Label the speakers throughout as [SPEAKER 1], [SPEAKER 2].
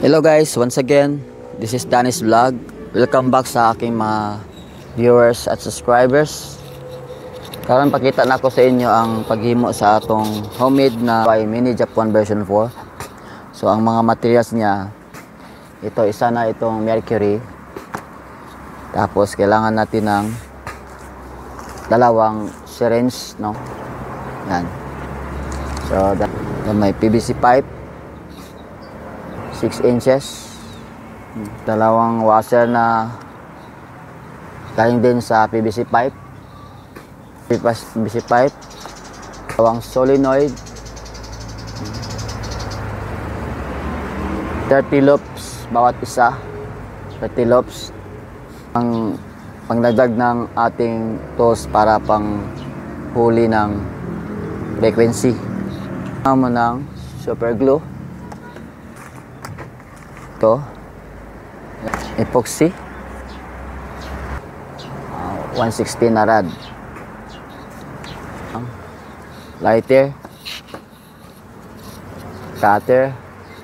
[SPEAKER 1] Hello guys, once again, this is Danny's Vlog. Welcome back sa aking mga viewers at subscribers. Karon pakita na ko sa inyo ang paghimo sa atong homemade na mini Japan version 4. So ang mga materials niya, ito isa na itong mercury. Tapos kailangan natin ng dalawang syringe, no? Yan. So may PVC pipe 6 inches, dalawang washer na galing din sa PVC pipe, dalawang solenoid, 30 loops bawat isa, 30 loops ang pangdagdag ng ating tools para pang huli ng frequency. Mo ng super glue, ito epoxy 116 na rad, lighter, cutter,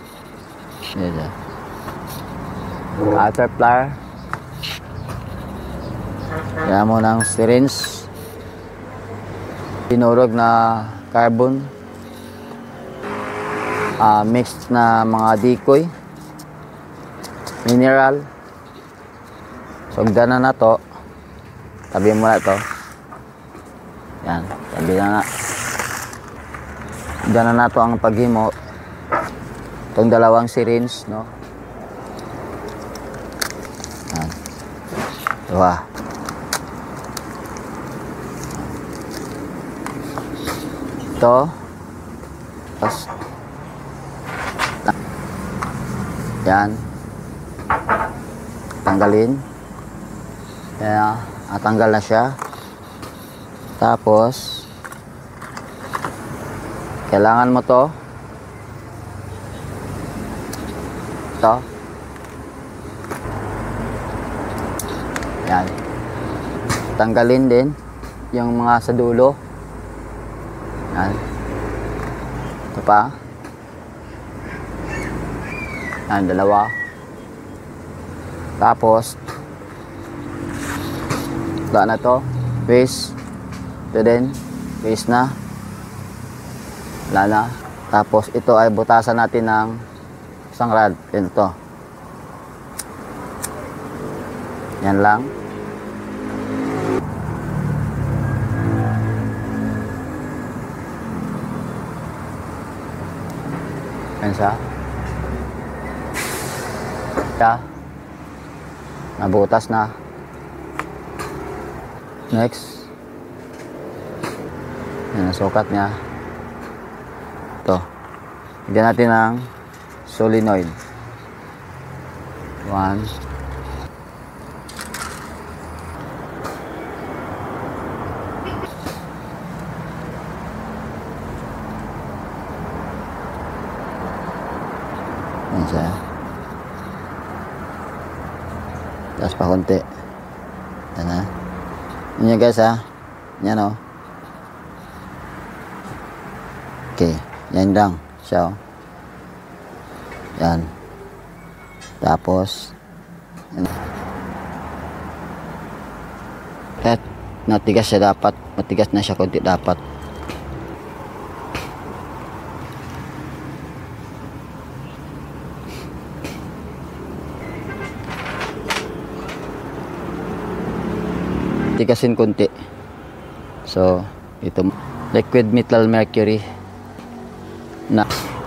[SPEAKER 1] cutter plier, kaya mo ng syringe, dinurog na carbon, mixed na mga decoy, mineral. So gana na to, tabi mo na to, yan, tabi na gana na to ang paghimo. Itong dalawang syringe, no, yan, diba, ito, tapos yan, tanggalin. Kaya tanggal na siya. Tapos kailangan mo to, ito, yan, tanggalin din yung mga sa dulo, yan, ito pa, yan, dalawa. Tapos wala na to, base, ito din, base na, wala na. Tapos ito ay butasan natin ng isang rad, ito, yan lang. Yan siya, nabutas na. Next, yan ang sukat niya. Ito, bigyan natin ng solenoid, 1, yan siya, tapos pa konti, yan na. Yan guys ha, yan o. Okay, yan lang siya o. Yan. Tapos yan. At natigas siya dapat, matigas na siya konti dapat. Tigasin konti. So ito liquid metal mercury na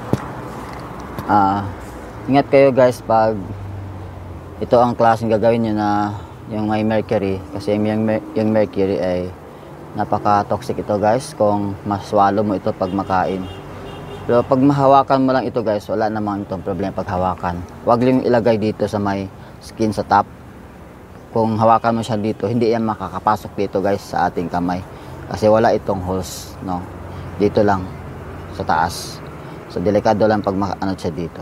[SPEAKER 1] ingat kayo guys pag ito ang klaseng gagawin nyo na yung may mercury, kasi yung mercury ay napaka toxic ito guys kung maswallow mo ito pag makain. Pero pag mahawakan mo lang ito guys, wala namang itong problema pag hawakan. Huwag lang ilagay dito sa may skin sa top. Kung hawakan mo siya dito, hindi yan makakapasok dito guys sa ating kamay, kasi wala itong holes, no, dito lang sa taas. So delikado lang pag ano siya dito.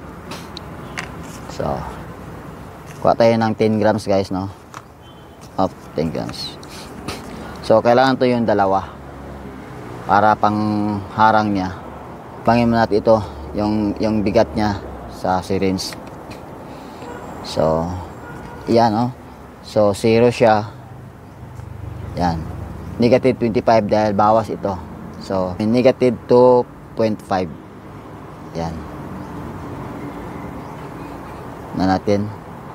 [SPEAKER 1] So kuha tayo ng 10 grams guys, no, 10 grams. So kailangan to yung dalawa para pang harang niya. Pangin natin ito yung bigat niya sa sa syringe. So, yan, oh. So, 0 siya. Yan. Negative 25 dahil bawas ito. So, negative 2.5. Yan. Na natin.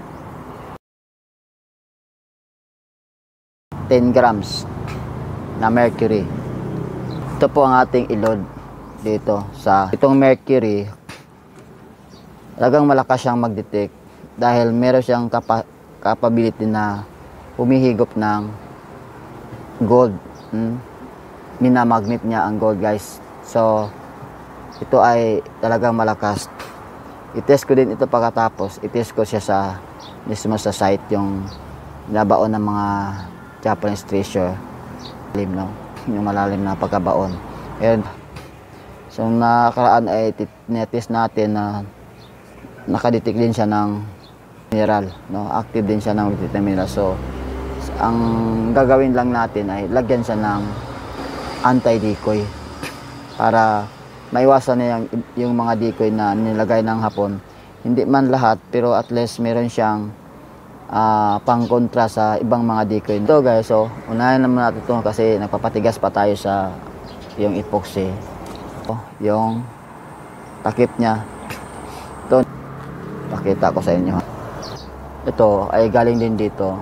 [SPEAKER 1] 10 grams na mercury. Ito po ang ating i-load dito sa itong mercury. Talagang malakas siyang mag-detect dahil meron siyang capability na humihigop ng gold. Minamagnet niya ang gold, guys. So, ito ay talagang malakas. I-test ko din ito pagkatapos. I-test ko siya sa mismo sa site, yung nabaon ng mga Japanese treasure. No? Yung malalim na pagkabaon. And, so nakaraan ay netest natin na nakadetect din siya ng mineral, no? Active din siya ng mineral. So ang gagawin lang natin ay lagyan siya ng anti-decoy para maiwasan na yung mga decoy na nilagay ng Hapon. Hindi man lahat, pero at least meron siyang pang-kontra sa ibang mga decoy. Ito, guys, so unahin naman natin ito kasi nagpapatigas pa tayo sa yung epoxy. Yung takip niya. Ito, pakita ko sa inyo. Ito ay galing din dito.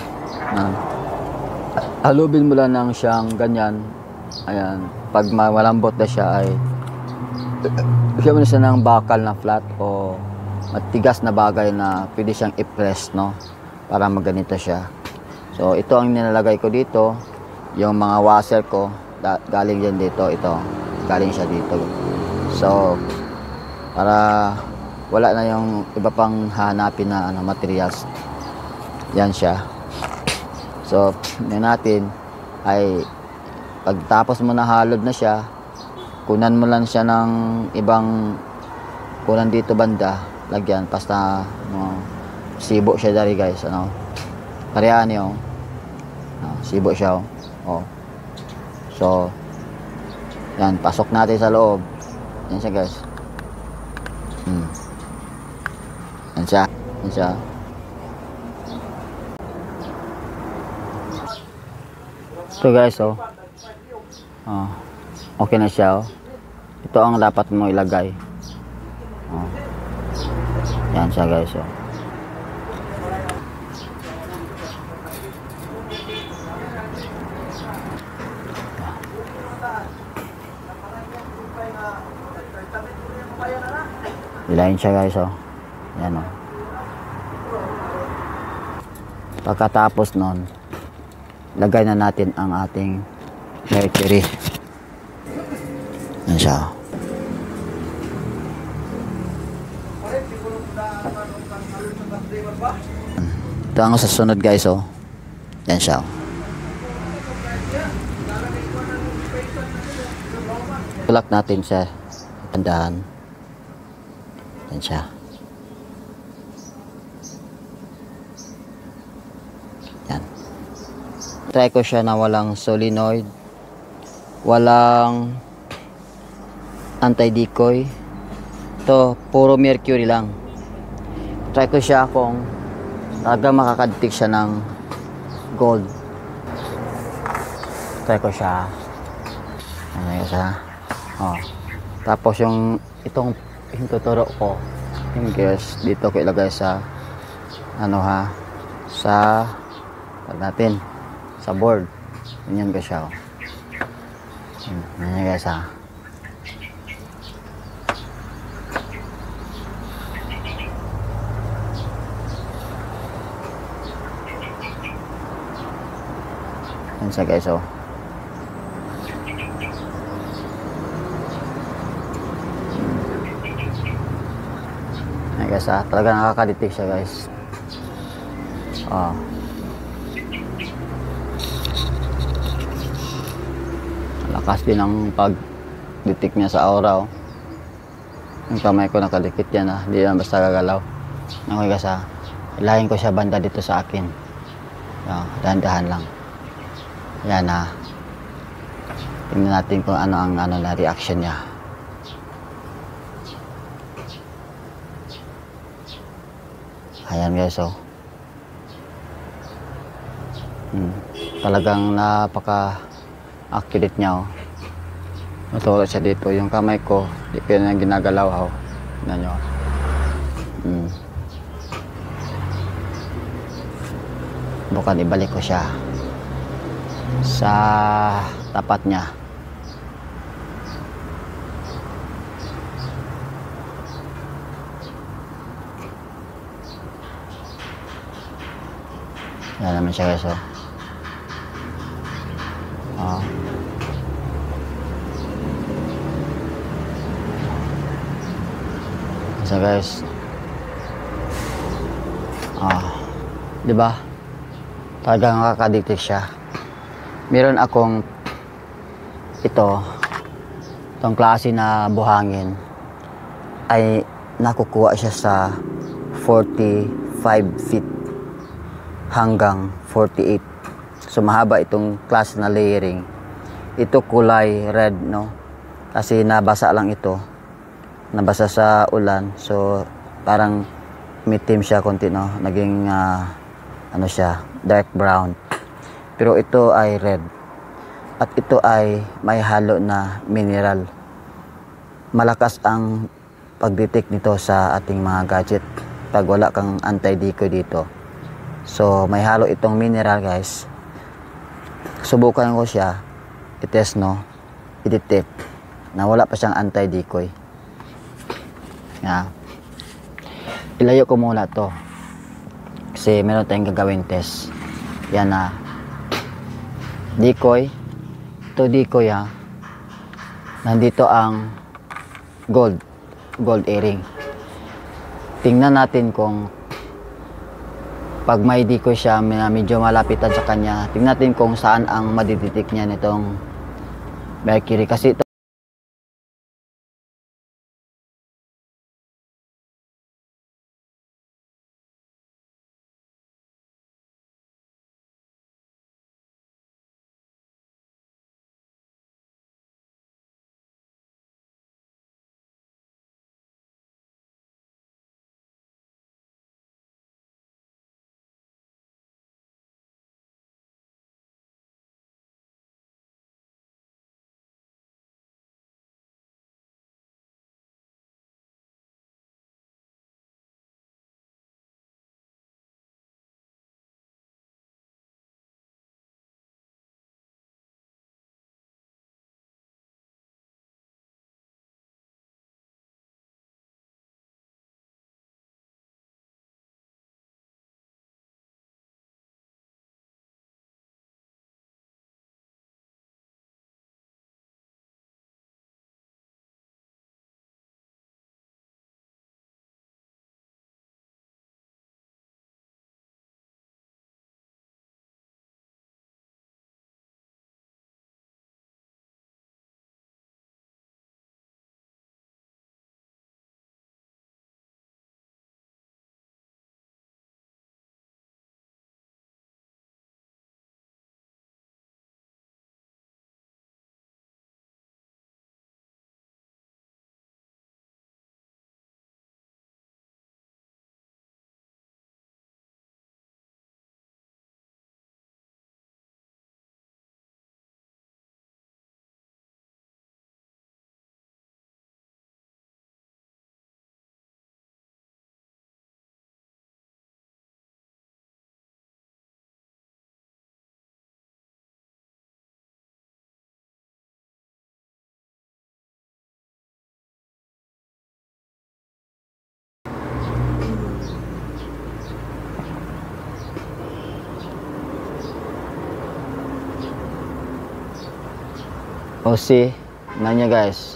[SPEAKER 1] Halubin mo lang ng siyang ganyan. Ayan. Pag malambot na siya ay siya mo na siya ng bakal na flat o matigas na bagay na pwede siyang i-press, no? Para maganito siya. So, ito ang nilalagay ko dito. Yung mga washer ko, galing din dito. Ito, galing siya dito. So, para wala na yung iba pang hanapin na materials. Yan siya. So, yun natin ay pagtapos mo na halod na siya, kunan mo lang siya ng ibang kunan dito banda, lagyan, basta sibo siya dari, guys, ano. Parehan niyo. Sibo siya, oh. So, yan, pasok natin sa loob. Yan siya, guys. Yan siya. Yan siya. So, guys, oh. Okay na siya, oh. Ito ang dapat mo ilagay. Yan siya, guys, oh. Ilayin siya, guys, oh. Yan, oh. Pagkatapos nun, lagay na natin ang ating mercury. Yan siya, oh. Ito ang sasunod, guys, oh. Yan siya, oh. Tulak natin siya. Tandahan. Yan siya. Yan. Try ko siya na walang solenoid, walang anti-decoy. Ito, puro mercury lang. Try ko siya kung talagang makakadetect siya ng gold. Try ko siya. Ayan siya. Oh. Tapos yung itong tuturo ko, yung gears dito ko ilagay sa ano, ha, sa natin sa board. Ganyan ka siya, oh. Ganyan, guys, ha. Yan siya, guys, oh. Yan, guys, ha. Talaga nakakadetect siya, guys. Oh. Lakas din ang pag-detect niya sa aura, oh. Yung kamay ko nakadikit yan, ha. Hindi yan basta gagalaw. Okay, guys, ha. Ilahin ko siya banda dito sa akin. Oh, dahan-dahan lang. Yan, ha. Tingnan natin kung ano ang na reaction niya. Ayan guys, oh. Talagang napaka-accurate niya, oh. Matulad siya dito. Yung kamay ko, di ko na ginagalaw, oh. Tignan nyo. Bukan ibalik ko siya sa tapat niya. Yan naman siya guys, oh. So guys, di ba? Talagang nakaka-addictive siya. Meron akong itong klase na buhangin ay nakukuha siya sa 45 feet hanggang 48. So mahaba itong klase na layering. Ito kulay red, no? Kasi nabasa lang ito. Nabasa sa ulan. So parang mitim siya konti, no? Naging ano siya, dark brown. Pero ito ay red. At ito ay may halo na mineral. Malakas ang pag-detect nito sa ating mga gadget pag wala kang anti-decoy dito. So may halo itong mineral guys. Subukan ko siya i-test, no? I-detect na wala pa siyang anti-decoy. Ilayo ko muna to kasi meron tayong gagawin test. Yan na decoy. Ito decoy, nandito ang gold earring. Tingnan natin kung pag may decoy siya na medyo malapitan sa kanya, tingnan natin kung saan ang madidetect niya nitong mercury. Kasi ito OC nanya guys.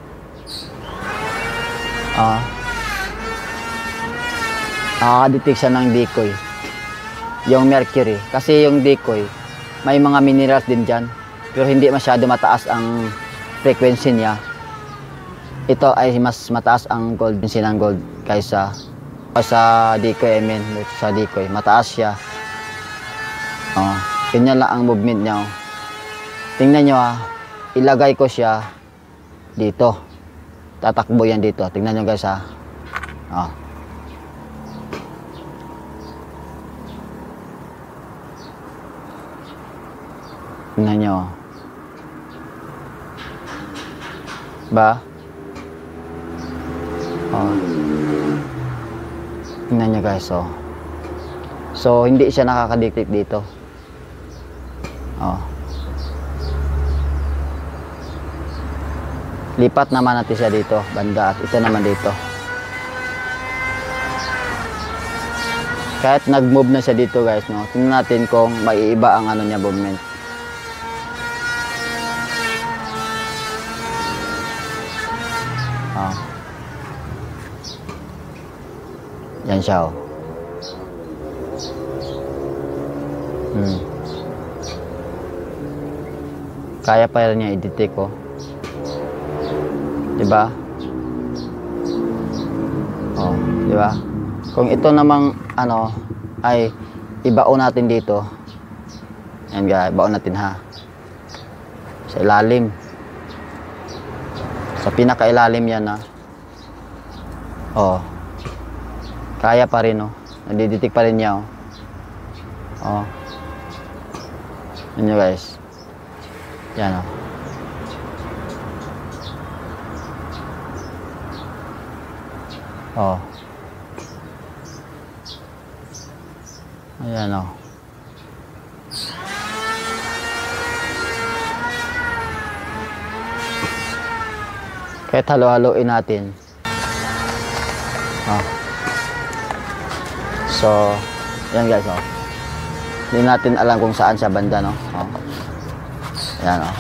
[SPEAKER 1] Nakaka-detect siya ng decoy, yung mercury. Kasi yung decoy may mga minerals din dyan, pero hindi masyado mataas ang frequency niya. Ito ay mas mataas ang gold, ng gold kaysa sa decoy. Sa decoy mataas siya. Ganyan lang ang movement niya. Tingnan nyo, ilagay ko siya dito, tatakbo yan dito. Tingnan nyo guys, Tingnan nyo. Ba? Oh. Tingnan nyo guys, oh. So, hindi siya nakakadikit dito. Oh. Lipat naman natin siya dito, banda, at ito naman dito. Kahit nag-move na siya dito guys, no? Tingnan natin kung maiiba ang ano niya, movement. Oh. Yan siya, oh. Kaya pa rin niya i-detect, oh. Diba? Oh, diba? Kung ito namang ano ay ibaon natin dito. Yan guys, ibaon natin ha. Sa ilalim. Sa pinakailalim yan ha. Oh. Kaya pa rin, oh. Nadiditik pa rin niya, oh. Oh. Yan guys. Yan, oh. Oh. Ayan, oh. Kahit halo-haloin natin. Oh. So, yan guys, oh. Hindi natin alam kung saan siya banda, no? Oh. Ayan, oh.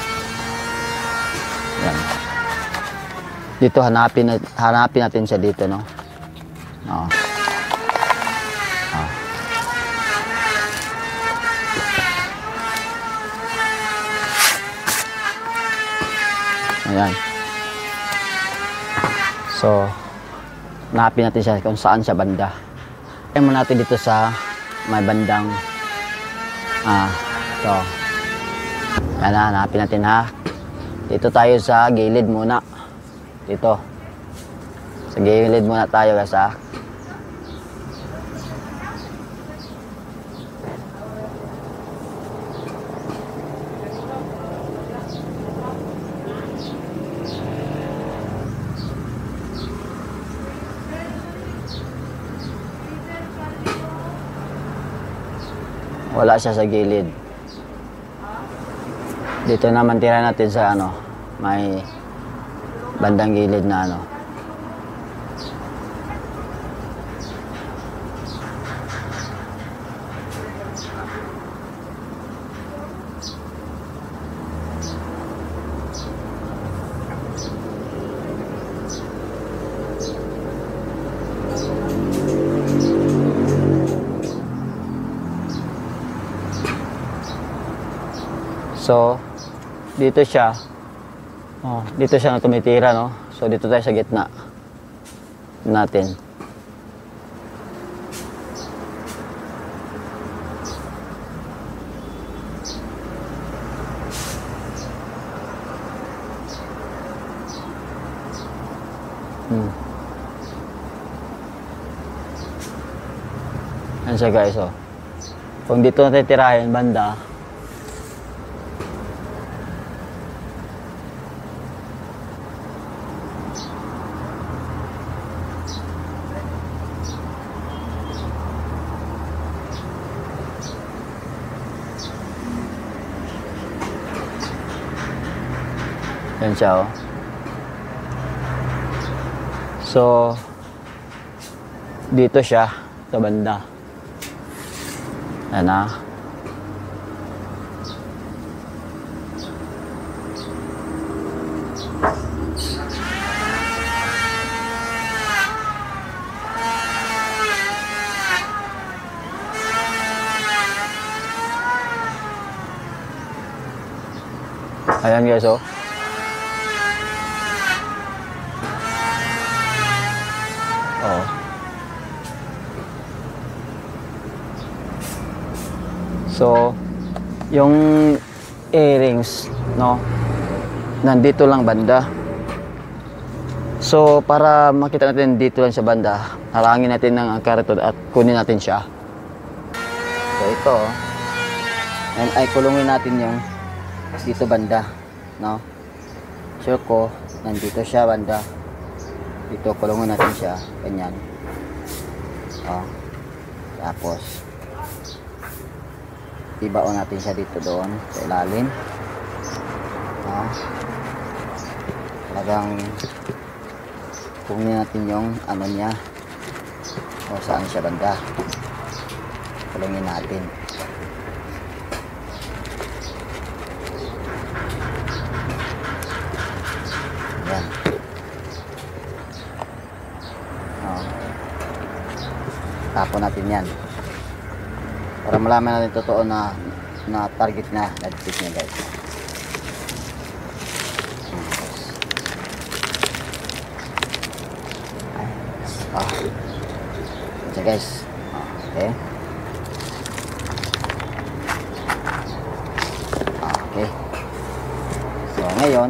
[SPEAKER 1] Ayan. Dito hanapin natin siya dito, no? Oh. Oh. Ayan. So, hanapin natin siya kung saan siya banda. Kaya mo natin dito sa may bandang ito. Yan na, hanapin natin ha. Dito tayo sa gilid muna. Dito. Sa gilid muna tayo guys ha. Wala siya sa gilid. Dito naman tira natin sa ano, may bandang gilid na ano. So, dito siya. Oh, dito siya na tumitira, no? So, dito tayo sa gitna natin. Yan siya guys, oh. Kung dito natin tirahin, banda, yan siya, oh. So, dito siya sa banda. Yan na. Ayan guys, oh. Oh. So, yung earrings, no, nandito lang banda. So, para makita natin dito lang sa banda, harangin natin ng kariton at kunin natin siya. So, ito, ay kulungin natin yung dito banda, no? Sure ko nandito siya banda, dito kulungin natin siya ganyan. Tapos ibaon natin siya dito doon sa ilalim. Talagang kunin natin yung ano niya, o saan siya banda, kulungin natin. Yan. Tapon natin yan para malaman natin totoo na target na dikit niya, guys. So guys, okay. Okay. So ngayon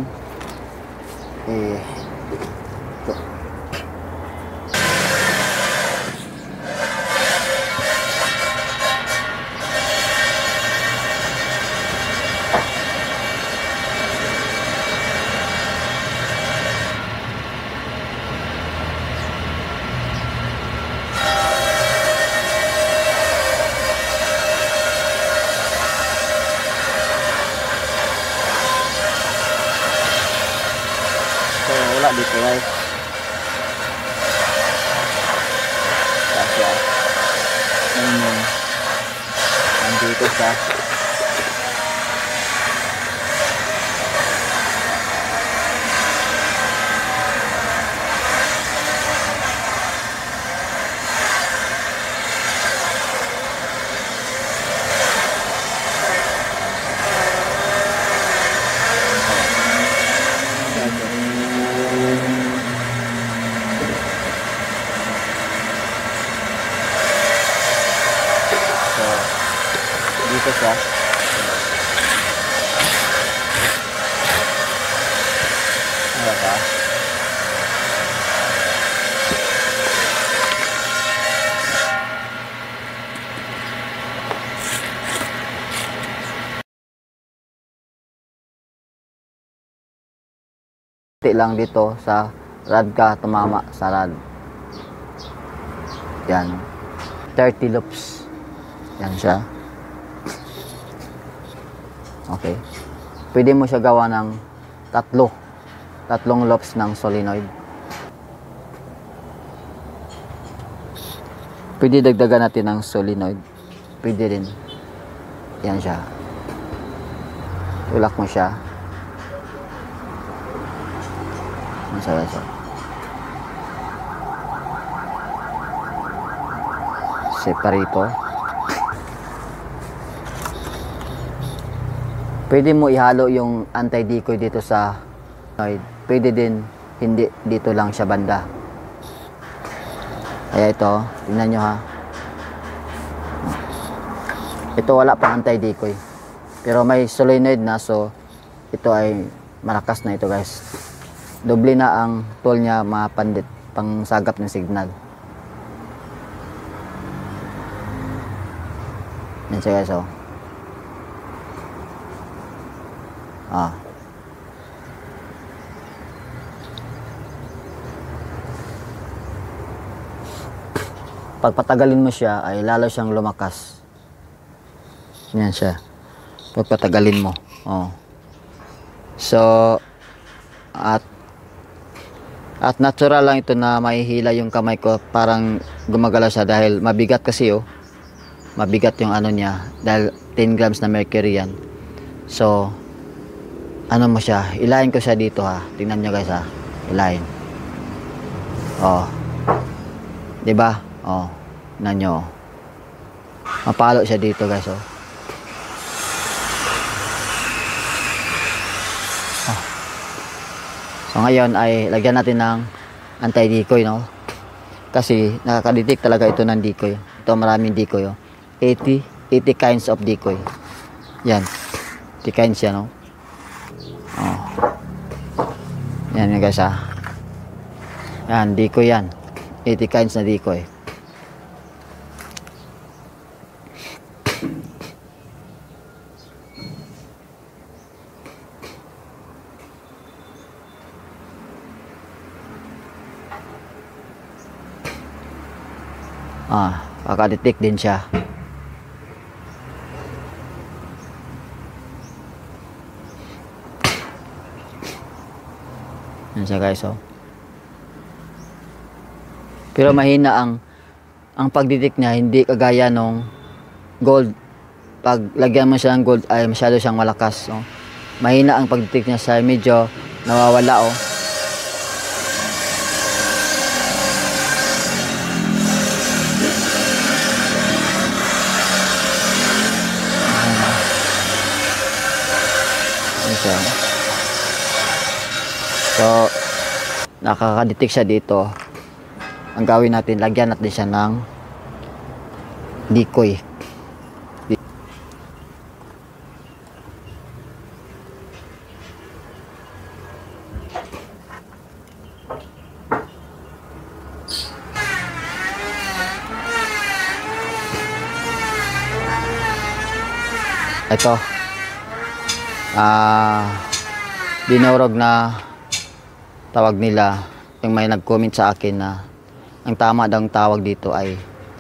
[SPEAKER 1] wala dito, guys. Kasi nandito siya. Dito siya. Ano ba? Lang dito sa rad ka tumama sa rad. Yan. 30 loops. Yan siya. Okay. Pwede mo siya gawa ng tatlong loops ng solenoid. Pwede dagdagan natin ng solenoid. Pwede rin. Yan siya. Tulak mo siya. Masaya. Separator. Pwede mo ihalo yung anti-decoy dito sa solenoid. Pwede din hindi, dito lang siya banda. Kaya ito, tingnan nyo ha. Ito wala pang anti-decoy. Pero may solenoid na, so ito ay malakas na ito, guys. Doble na ang tool niya mapandit pang sagap ng signal. Yan siya, guys, oh. Pag patagalin mo siya ay lalo siyang lumakas. Yan siya. Pag patagalin mo. So at natural lang ito na mahihila yung kamay ko, parang gumagalaw siya dahil mabigat kasi, oh. Mabigat yung ano niya dahil 10 grams na mercury yan. So ano mo siya, ilayin ko siya dito, ha. Tingnan nyo, guys, ha. Ilayin. Diba? Tingnan nyo. Mapalo siya dito, guys, oh. So ngayon ay lagyan natin ng anti-decoy, no? Kasi nakaka-detect talaga ito ng decoy. Ito maraming decoy, oh. 80 kinds of decoy. Yan. 80 kinds yan, no? Yan, guys, ha. Yan, decoy yan. 80 kinds na decoy. Kakadetect din siya. Yan siya guys, oh. Pero mahina ang pagdetect niya, hindi kagaya nung gold. Pag lagyan mo siya ng gold ay masyado siyang malakas, oh. Mahina ang pagdetect niya, sa medyo nawawala, oh. So, nakaka-detect siya dito. Ang gawin natin, lagyan natin siya ng decoy. Ito. Dinurog na tawag nila, yung may nag-comment sa akin na ang tama daw tawag dito ay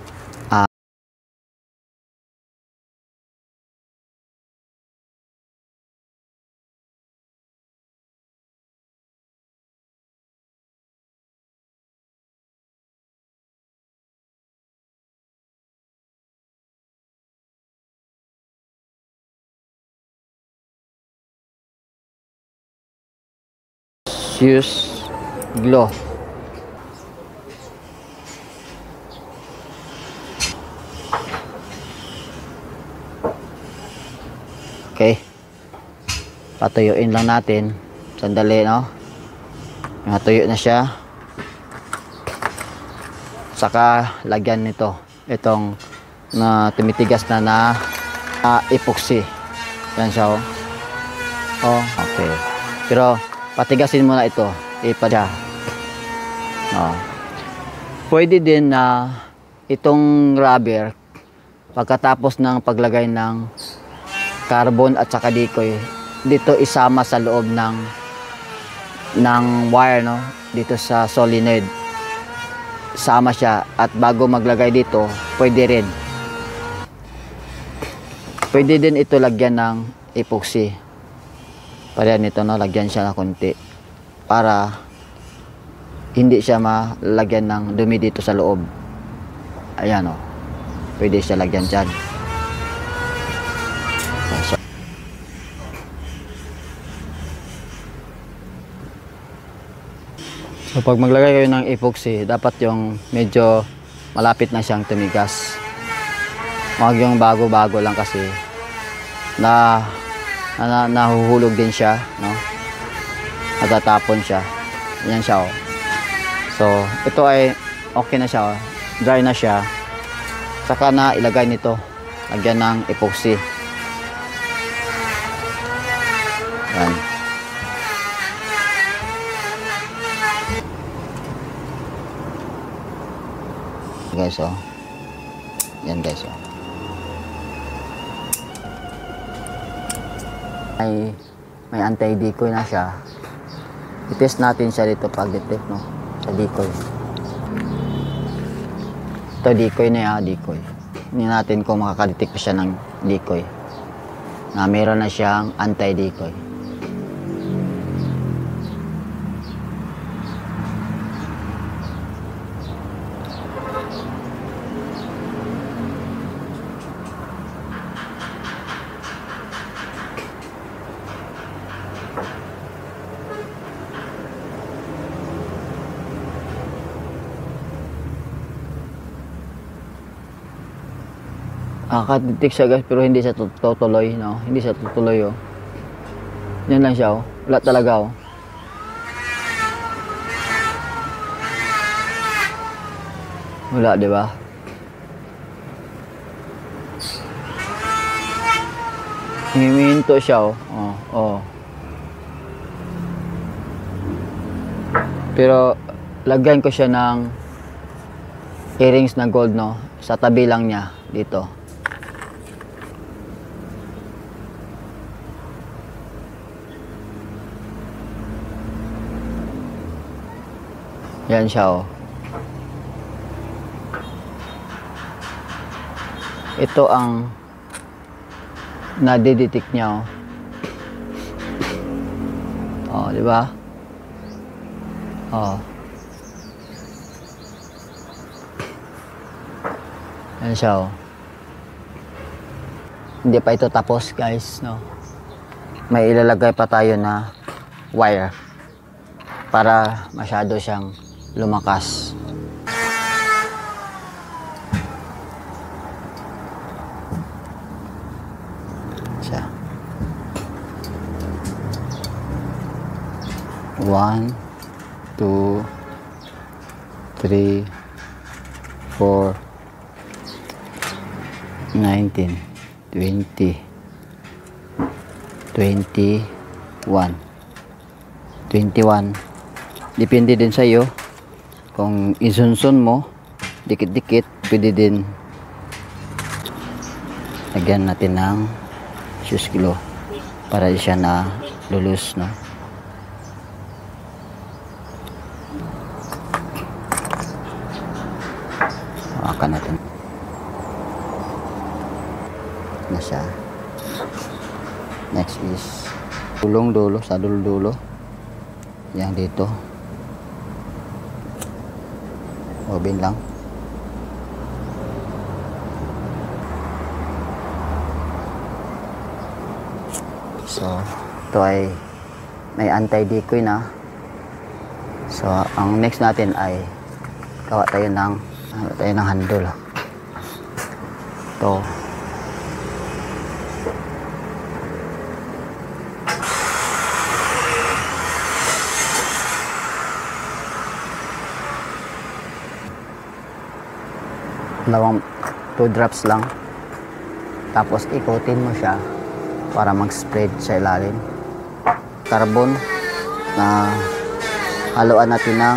[SPEAKER 1] fuse glow. Okay. Patuyuin lang natin. Sandali, no? Natuyo na siya. Saka lagyan nito. Itong na tumitigas na epoxy. Yan siya, oh. Oh, okay. Pero patigasin muna ito. Ipadya. Oh. Pwede din na itong rubber, pagkatapos ng paglagay ng carbon at saka decoy, dito isama sa loob ng wire, no? Dito sa solenoid. Sama siya, at bago maglagay dito, pwede rin. Pwede din ito lagyan ng epoxy. Para nito, no? Lagyan siya ng konti para hindi siya malagyan ng dumi dito sa loob. Ayan, oh. Pwede siya lagyan dyan. So pag maglagay kayo ng epoxy, dapat yung medyo malapit na siyang tumigas. Huwag yung bago-bago lang, kasi nahuhulog din siya, no? Natatapon siya. Yan siya, oh. So ito ay okay na siya, oh. Dry na siya. Saka na ilagay nito, lagyan ng epoxy. Yan. Guys, oh. Yan guys, oh. May anti-decoy na siya. I-test natin siya dito pag detect, no? Sa decoy. Ito decoy na yan, decoy. Tingnan natin kung makakadetect siya ng decoy. Na meron na siyang anti-decoy. Nakaka-detect siya guys, pero hindi siya tutuloy, no? Hindi siya tutuloy, oh. Yan lang siya, oh. Wala talaga, oh. Wala, di ba? Himinto siya, oh. Oh, oh. Pero lagyan ko siya ng earrings na gold, no? Sa tabi lang niya dito. Yan siya, oh. ito ang nadidetect niya, oh. Oh, di ba? Oh. Yan siya, oh. Hindi pa ito tapos, guys, no? May ilalagay pa tayo na wire para masyado siyang lumakas. Siya. 1, 2, 3, 4, 19, 20, 21. Depende din sa iyo kung isunsun mo dikit-dikit, pwede din lagyan natin ng shoes glue para siya na lulus, no? Hawakan natin na siya. Next is dulong dulo, sa dulo yang dito, open lang. So ito ay may anti-decoy na. So ang next natin ay gawa tayo ng handle. Ito. Dalawang 2 drops lang, tapos ikutin mo siya para mag-spread sa ilalim. Carbon na haluan natin ng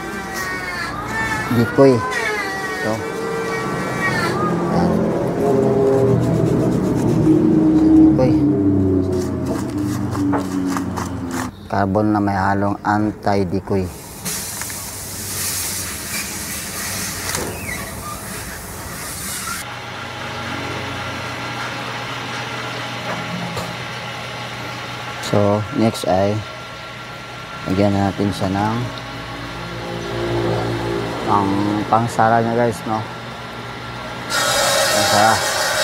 [SPEAKER 1] decoy. Ito. Ayan. Decoy. Carbon na may halong anti-decoy. So, next ay lagyan natin siya ng pangsara niya, guys, no? Pangsara.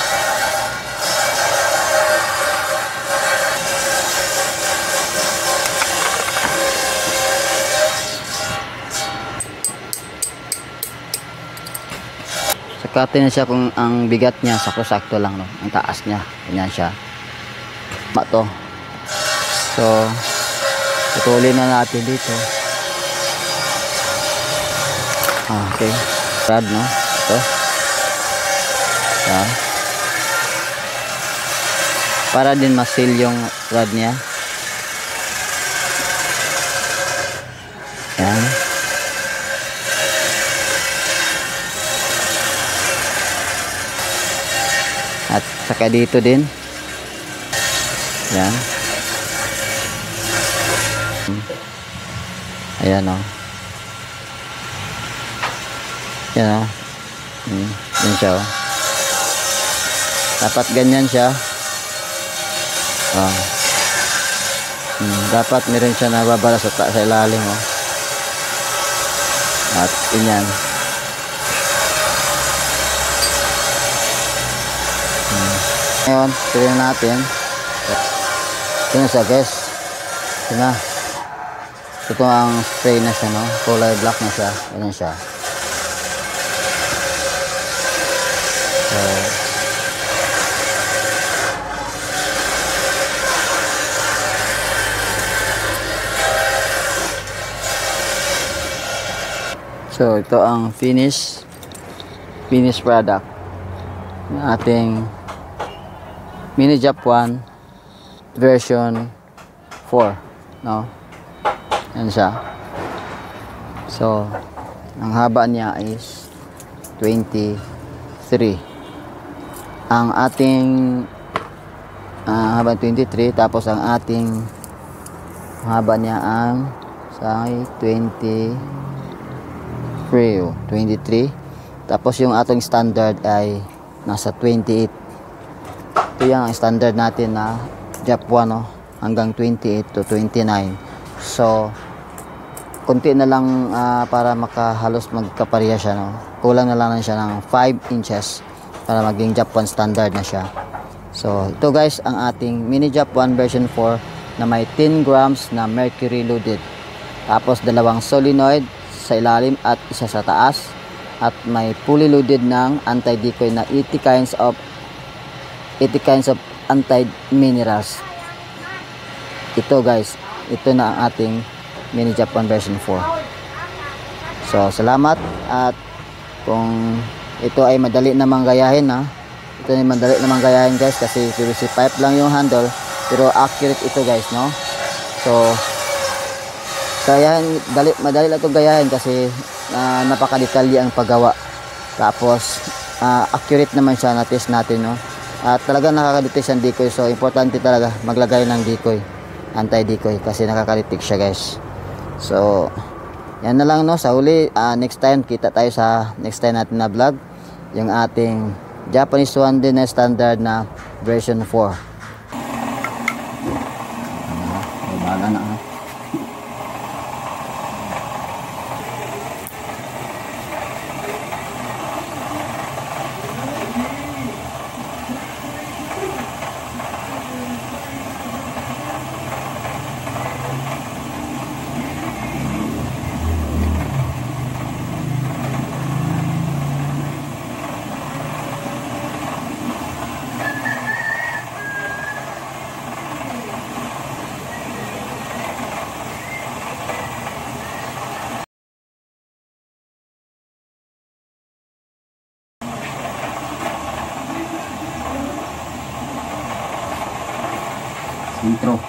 [SPEAKER 1] Sakatin na siya kung ang bigat niya sakto-sakto lang, no? Ang taas niya, ganyan siya. Mato. So, putulin na natin dito. Okay. Rod, no? Ito. Yan. Para din ma-seal yung rod niya. Yan. At saka dito din. Yan. Ayan, o. Yan, o. Yan siya, o. Dapat ganyan siya. Dapat meron siya nababala sa ilalim, o. At ganyan. Ngayon, tignan natin. Ito na siya, guys. Ito na. Ito ang spray na siya, no? Kulay black na siya. Ganyan siya. So ito ang finish product ng ating Mini Jap 1 version 4, no? Yan siya. So ang haba niya is 23. Ang ating haba 23, tapos ang ating haba niya ang sa 23, tapos yung atong standard ay nasa 28. Ito yan ang standard natin na JAP1, no? Hanggang 28 to 29. So konti na lang para makahalos magkapareha siya, no? Kulang na lang siya ng 5 inches para maging JAP1 standard na siya. So ito guys ang ating mini JAP1 version 4 na may 10 grams na mercury loaded. Tapos dalawang solenoid sa ilalim at isa sa taas. At may fully loaded ng anti-decoy na 80 kinds of anti-minerals. Ito guys, ito na ang ating mini JAP1 version 4. So salamat, at kung ito ay madali namang gayahin, ito ay madali namang gayahin guys, kasi PVC pipe lang yung handle, pero accurate ito guys, no? So gayahin, madali lang ito gayahin kasi napakadetalye ang paggawa. Tapos accurate naman siya, na test natin, no? At talaga nakaka-detect ang decoy. So importante talaga maglagay ng decoy, anti-decoy, kasi nakaka-detect siya guys. So yan na lang, no? Sa huli, next time kita tayo sa next time natin na vlog, yung ating Japanese one din na standard na version 4. Baga na, intro.